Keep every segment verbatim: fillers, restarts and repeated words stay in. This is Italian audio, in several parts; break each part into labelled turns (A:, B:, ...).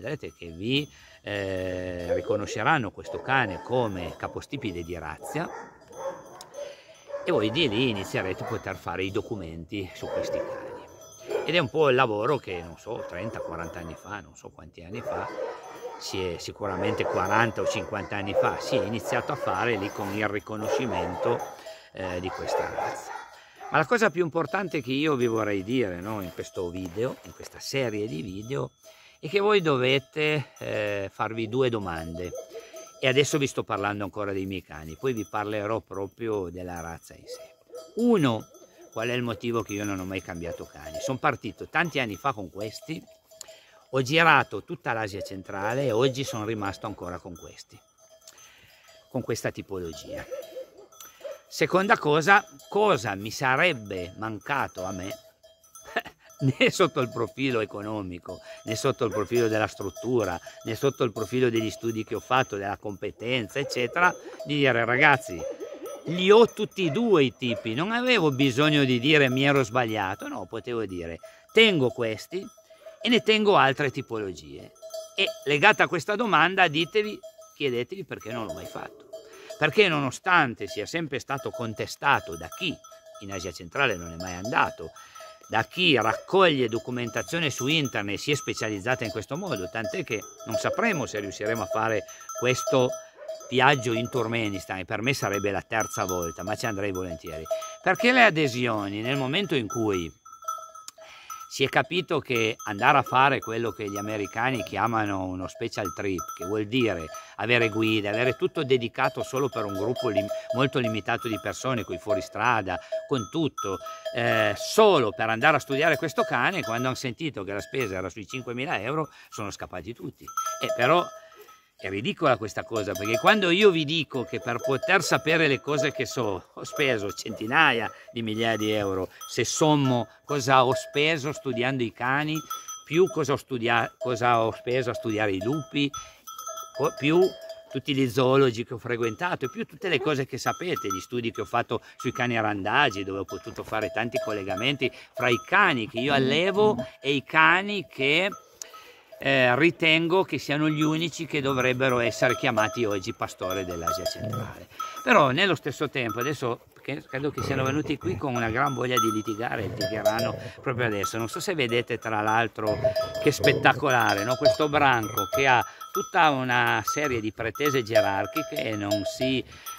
A: vedrete che vi eh, riconosceranno questo cane come capostipite di razza e voi di lì inizierete a poter fare i documenti su questi cani. Ed è un po' il lavoro che, non so, trenta quaranta anni fa, non so quanti anni fa, si è sicuramente quaranta o cinquanta anni fa, si è iniziato a fare lì con il riconoscimento eh, di questa razza. Ma la cosa più importante che io vi vorrei dire, no, in questo video, in questa serie di video, è che voi dovete eh, farvi due domande. E adesso vi sto parlando ancora dei miei cani, poi vi parlerò proprio della razza in sé. Uno, qual è il motivo che io non ho mai cambiato cani? Sono partito tanti anni fa con questi, ho girato tutta l'Asia centrale e oggi sono rimasto ancora con questi, con questa tipologia. Seconda cosa, cosa mi sarebbe mancato a me, né sotto il profilo economico, né sotto il profilo della struttura, né sotto il profilo degli studi che ho fatto, della competenza, eccetera, di dire ragazzi, li ho tutti e due i tipi, non avevo bisogno di dire mi ero sbagliato, no, potevo dire tengo questi e ne tengo altre tipologie. E legata a questa domanda ditevi, chiedetevi perché non l'ho mai fatto. Perché nonostante sia sempre stato contestato da chi in Asia centrale non è mai andato, da chi raccoglie documentazione su internet e si è specializzata in questo modo, tant'è che non sapremo se riusciremo a fare questo viaggio in Turkmenistan, e per me sarebbe la terza volta, ma ci andrei volentieri, perché le adesioni nel momento in cui si è capito che andare a fare quello che gli americani chiamano uno special trip, che vuol dire avere guide, avere tutto dedicato solo per un gruppo lim molto limitato di persone, con i fuoristrada, con tutto, eh, solo per andare a studiare questo cane, quando hanno sentito che la spesa era sui cinquemila euro, sono scappati tutti. E però è ridicola questa cosa, perché quando io vi dico che per poter sapere le cose che so, ho speso centinaia di migliaia di euro, se sommo cosa ho speso studiando i cani, più cosa ho, studiato, cosa ho speso a studiare i lupi, più tutti gli zoologi che ho frequentato e più tutte le cose che sapete, gli studi che ho fatto sui cani randagi, dove ho potuto fare tanti collegamenti fra i cani che io allevo e i cani che Eh, ritengo che siano gli unici che dovrebbero essere chiamati oggi pastore dell'Asia centrale. Però nello stesso tempo, adesso credo che siano venuti qui con una gran voglia di litigare, litigheranno proprio adesso. Non so se vedete tra l'altro che spettacolare, no? Questo branco che ha tutta una serie di pretese gerarchiche e non si,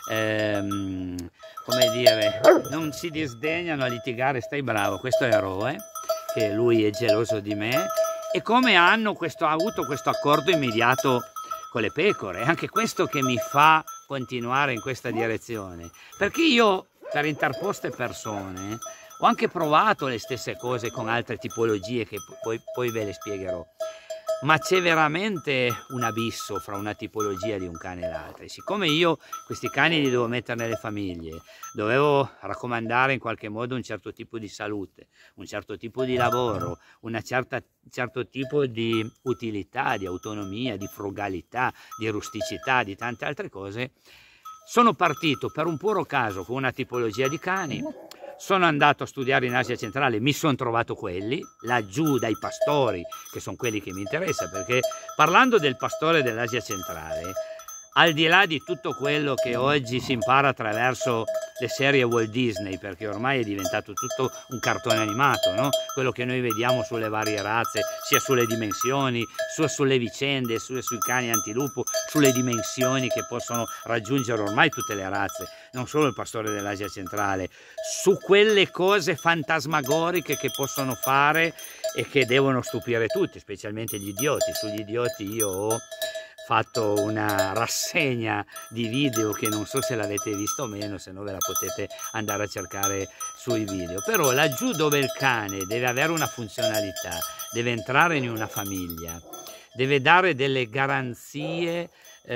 A: ehm, come dire, non si disdegnano a litigare. Stai bravo, questo è Eroe, che lui è geloso di me. E come hanno questo, ha avuto questo accordo immediato con le pecore, è anche questo che mi fa continuare in questa direzione, perché io per interposte persone ho anche provato le stesse cose con altre tipologie che poi, poi ve le spiegherò, ma c'è veramente un abisso fra una tipologia di un cane e l'altra, e siccome io questi cani li devo mettere nelle famiglie, dovevo raccomandare in qualche modo un certo tipo di salute, un certo tipo di lavoro, un certo tipo di utilità, di autonomia, di frugalità, di rusticità, di tante altre cose, sono partito per un puro caso con una tipologia di cani. Sono andato a studiare in Asia centrale, mi sono trovato quelli, laggiù dai pastori, che sono quelli che mi interessano, perché parlando del pastore dell'Asia centrale, al di là di tutto quello che oggi si impara attraverso le serie Walt Disney, perché ormai è diventato tutto un cartone animato, no? Quello che noi vediamo sulle varie razze, sia sulle dimensioni, sia sulle vicende, sia sui cani antilupo, sulle dimensioni che possono raggiungere ormai tutte le razze, non solo il pastore dell'Asia centrale, su quelle cose fantasmagoriche che possono fare e che devono stupire tutti, specialmente gli idioti. Sugli idioti io ho fatto una rassegna di video che non so se l'avete visto o meno, se no ve la potete andare a cercare sui video. Però laggiù dove il cane deve avere una funzionalità, deve entrare in una famiglia, deve dare delle garanzie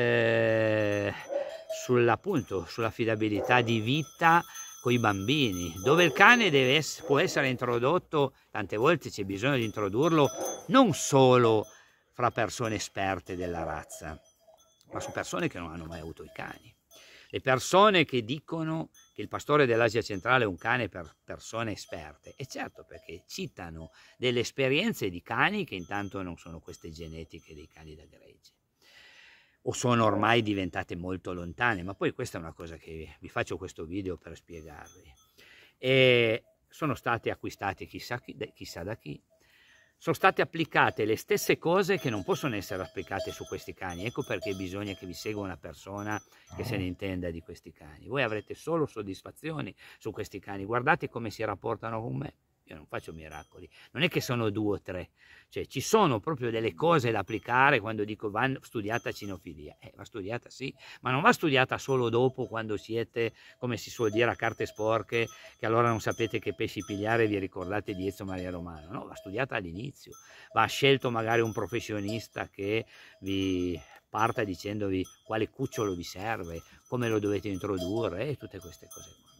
A: eh, sull'appunto, sull'affidabilità di vita con i bambini, dove il cane deve essere, può essere introdotto, tante volte c'è bisogno di introdurlo non solo fra persone esperte della razza, ma su persone che non hanno mai avuto i cani. Le persone che dicono che il pastore dell'Asia centrale è un cane per persone esperte, e certo, perché citano delle esperienze di cani che intanto non sono queste genetiche dei cani da gregge, o sono ormai diventate molto lontane, ma poi questa è una cosa che vi faccio questo video per spiegarvi. E sono state acquistate chissà, chi, chissà da chi, sono state applicate le stesse cose che non possono essere applicate su questi cani. Ecco perché bisogna che vi segua una persona che se ne intenda di questi cani. Voi avrete solo soddisfazioni su questi cani. Guardate come si rapportano con me. Io non faccio miracoli, non è che sono due o tre, cioè ci sono proprio delle cose da applicare quando dico va studiata cinofilia. Eh, va studiata sì, ma non va studiata solo dopo, quando siete, come si suol dire, a carte sporche, che allora non sapete che pesci pigliare e vi ricordate di Ezio Maria Romano. No, va studiata all'inizio, va scelto magari un professionista che vi parta dicendovi quale cucciolo vi serve, come lo dovete introdurre e tutte queste cose qua.